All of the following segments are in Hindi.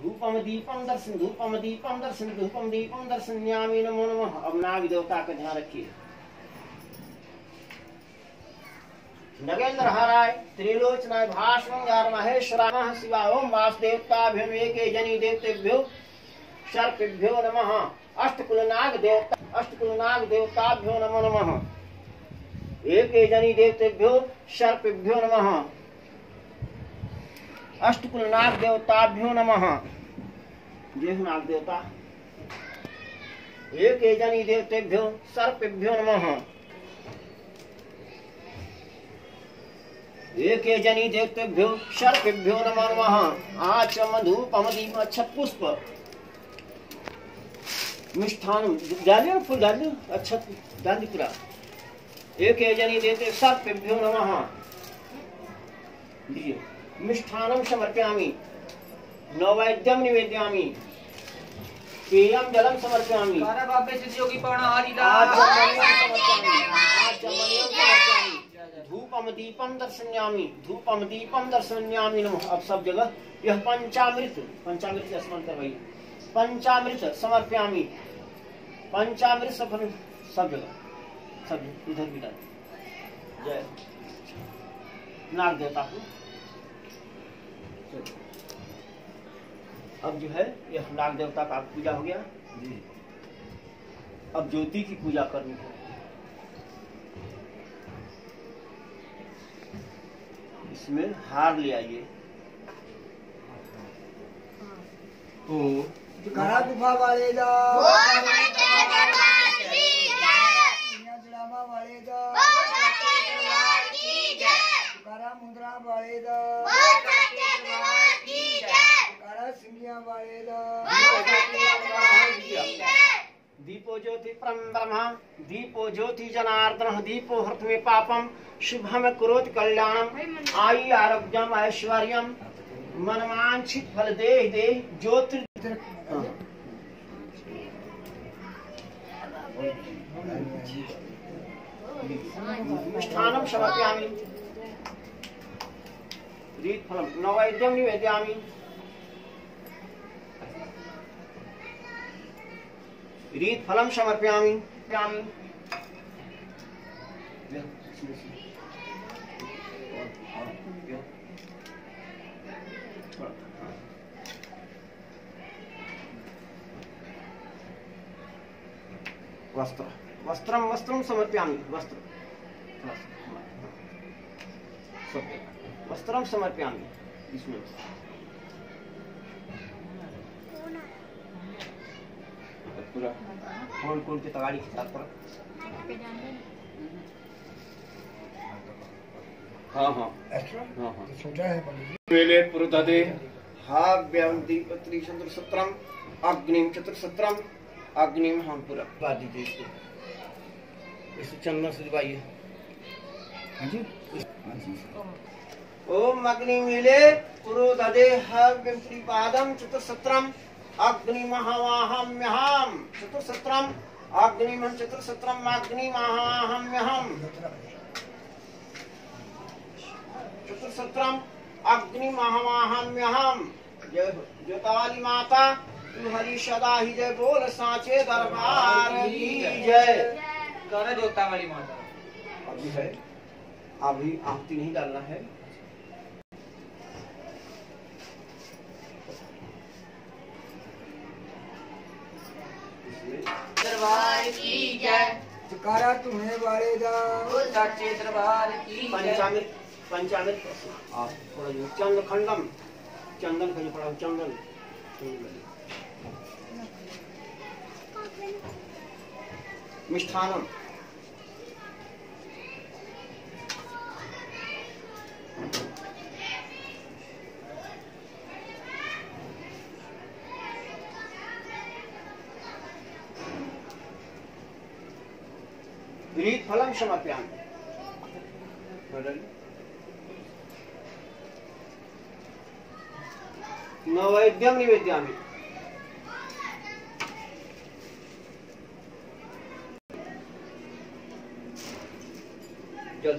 धूपम दीपम दर्शन धूपम दीपम दर्शन धूपम दीपम दर्शन्यामि नमो नमः। अब नाग देवता का ध्यान रखिए। नगेंद्र हराय त्रिलोचनाय भास्वंगार महेश्वरामः शिवा ओम वासुदेवताभ्यम एके जनी देवतेभ्यो सर्पेभ्यो नमः। अष्टकुल नाग देवताभ्यो नमो नमः। एके जनी देवतेभ्यो सर्पेभ्यो नमः। अष्टकुल नाग देवताभ्यो नमः। जय नाग देवता। एके जनी देवतेभ्यो सर्पेभ्यो नमः। एके जनी देवतेभ्यो सर्पेभ्यो नमो नमः। आचम धूपम दीप अक्षत पुष्प मिष्ठान डालिए फूल डालिए अक्षत डालिए पूरा। एके जनी देवते सर्पेभ्यो नमः। लीजिए मिष्ठानम समर्पयामि नैवेद्यम निवेदयामि पेयम जलम समर्पयामि धूपम दीपम दर्शयामि नमः। अब सब जगह यह पंचामृत स्मरण करवाइए। पंचामृत समर्पयामि पंचामृत सब जगह इधर भी डाल। जय नाग देवता को। अब जो है यह नाग देवता का पूजा हो गया जी। अब ज्योति की पूजा करनी है। इसमें हार ले आइए। घड़ा गुफा वाले दा वाले दा मुद्रा वाले दा सिंगिया वाले दा। दीपो ज्योति परम ब्रह्म दीपो ज्योति जनार्दन दीपो हृत में पापम शुभम करोति कल्याणम आयु आरोग्यम ऐश्वर्यम मनवांछित फल दे ज्योति। मिष्ठानम समर्पयामि रीत फलम नैवेद्यम निवेदयामि। रीत फलम समर्पयामि। वस्त्रम समर्पयामि। वस्त्रम समर्पयामि। इसमें पूरा कौन की तगाड़ी खिलाफ पर। हाँ छोटा है वेले पुरुदे हाव्यम दीपत्री चतुर्सत्रम अग्निम चतुर्सत्रम अग्निम हम पूरा बात दीजिए। इसको इसे चंदन से दबाइए। ओम अग्निमीले पुरोदधे हव्यम त्रिपादम चतुर्सत्रम अग्निमहवाहम्यहम् चतुर्सत्रम अग्निमहं चतुर्सत्रम अग्निमहवाहम्यहम् चतुर्सत्रम अग्निमहवाहम्यहम्। जय ज्योतावाली माता तुम्हारी सदा ही जय बोल सांचे दरबार की जय। कर ज्योतावाली माता। अभी है अभी आहुति नहीं डालना है। दरबार की जय। जयकारा तुम्हें वाले दा सच्चे दरबार की जय। पंचामृत थोड़ा जो चंद्र खंडम चंदन का जो पड़ा चंदन मिष्ठानम रीत फलम समर्पयामि। नैवेद्यम निवेदयामि। जल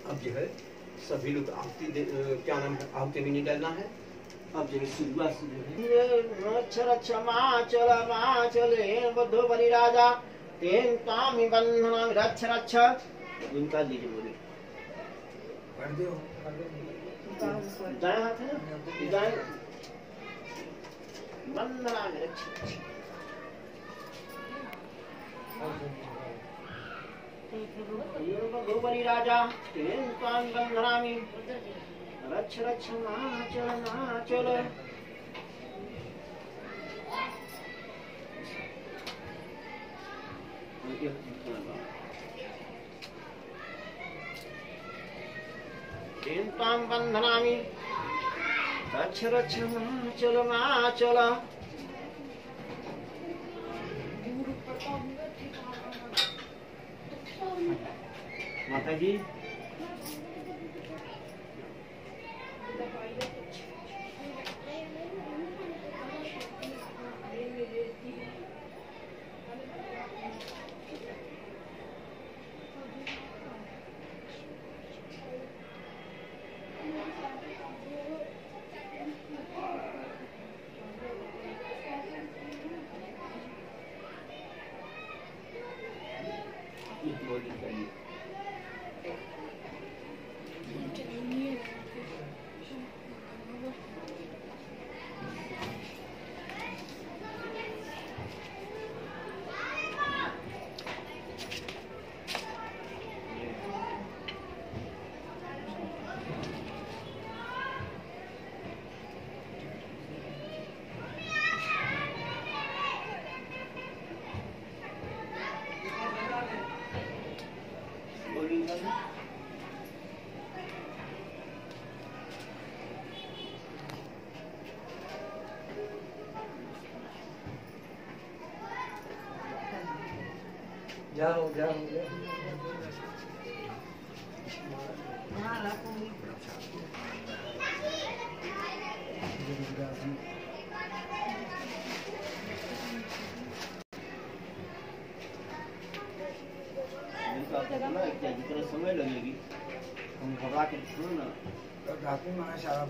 अब जो है सभी लोग क्या नाम है आहुति में नहीं डालना है। अब जो है शुरुआत से जो है अक्षर क्षमा चले बद्धो बलि राजा तेन तामि बंधना रक्ष रक्ष इनका लीजिए बोले कर दो दाएं हाथ है ना दाएं बंधना रक्ष बद्धो बलि राजा तेन तामि बंधनामि रक्ष रक्ष नाचल तां बन्धनामि रक्ष रक्ष नाचल माता जी जाओ जाओ जितना समय लगेगी हम घबरा के सुनो ना सारा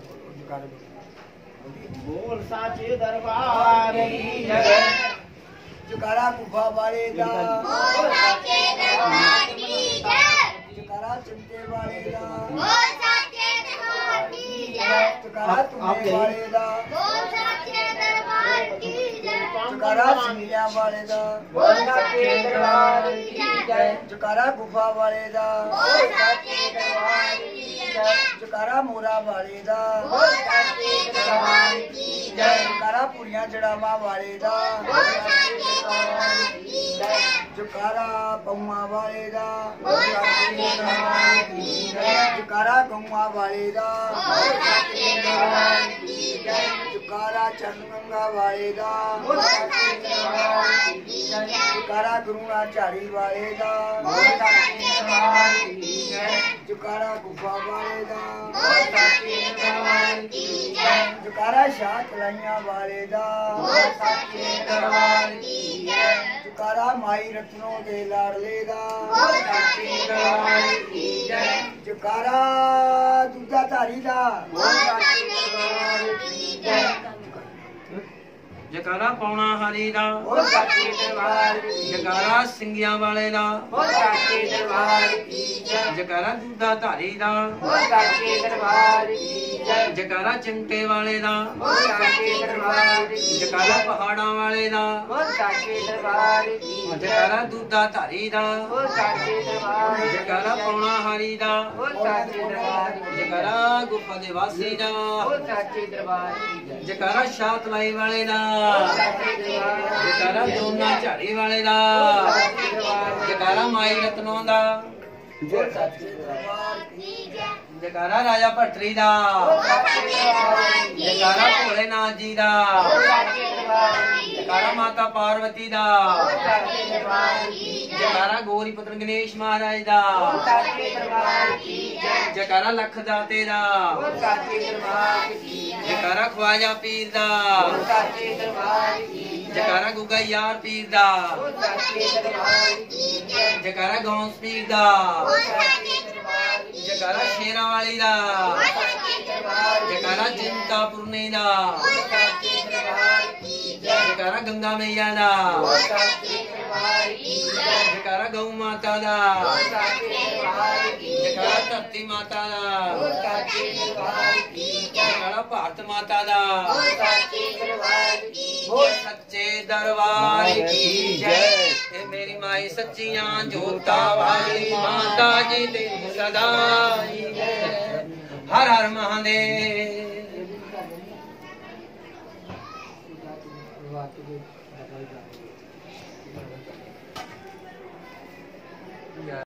बोल साचे दरबार की जय जुकारा गुफा वाले दा बोल साचे दरबार की जय जुकारा चिमटे वाले दा बोल साचे दरबार की जय जुकारा तुम्हें वाले दा बोल साचे दरबार की जय जुकारा सिंगिया वाले दा बोल साचे दरबार की जय जुकारा गुफा वाले दा बोल साचे दरबार की जय जुकारा मोरा वाले दा बोल साचे दरबार की जय जुकारा पुरिया चढ़ावा वाले दा बोल साचे दरबार की जय जुकारा पौमा वाले दा बोल साचे दरबार की जय जुकारा गौवा वाले दा बोल साचे दरबार की जय जुकारा चंदगंगा वाले दा बोल साचे दरबार की जय जुकारा गुरुना चारी वाले दा बोल साचे दरबार की जय जुकारा गुफा वाले दा बोल साचे दरबार की जय जुकारा शाह कलाइया वाले दा बोल साचे दरबार की जय जुकारा माई रत्नों दे लाडले दा बोल साचे दरबार की जय जुकारा दूजा धारी दा बोल साचे दरबार की जय जकारा पौना हरी दा बोल साचे दरबार जकारा सिंगिया वाले दा बोल साचे दरबार की जय जकारा दूधा धारी दा बोल साचे दरबार की जय जकारा चिमटे वाले दा बोल साचे दरबार की जकारा पहाड़ा वाले दा बोल साचे दरबार की जकारा दूधा धारी दा बोल साचे दरबार जकारा पौना हरी दा बोल साचे दरबार जकारा गुफा दे वासी दा बोल साचे दरबार की जकारा शात लाई वाले दा साचे दरबार जकारा दोना झाड़ी वाले दा जकारा माई रत्नों दा बोल साचे दरबार की जकारा राजा भट्टरी दा जकारा भोलेनाथ जी दा जकारा माता पार्वती दा जकारा गौरी पुत्र गणेश महाराज दा जकारा लख दाते दा जकारा ख्वाजा पीर दा जकारा गुगा यार पीर दा जकारा गौस पीर दा जयकारा शेरा वाली दा जयकारा चिंतापुरनी दा जयकारा गंगा मैया दा जयकारा गौ माता दा जयकारा धरती माता दा जयकारा भारत माता दा बोल सच्चे दरबार की जय। हे मेरी माई सच्चियां जोता वाली माता जी दे सदा जय। हर हर महादेव।